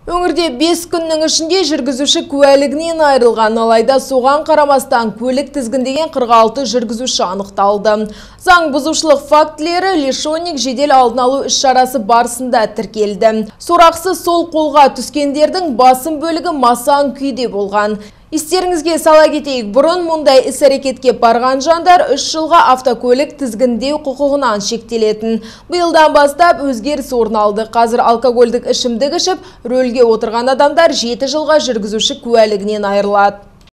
Өңірде 5 күннің ішінде жүргізуші куәлігінен айырылған, алайда соған қарамастан көлік тізгіндеген 46 жүргізуші анықталды. Заң бұзушылық фактілері лишенник жедел алдын алу іс-шарасы барысында тіркелді. Сорақсыз сол қолға түскендердің басым бөлігі масаң күйде болған. Естеріңізге сала кетейік, бұрын мұндай іс-әрекетке барған жандар 3 жылға автокөлік тізгіндеу құқығынан шектелетін. Биылдан бастап өзгеріс орын алды. Қазір алкогольдік ішімдік ішіп, рөлге отырған адамдар 7 жылға жүргізуші куәлігінен айырылады.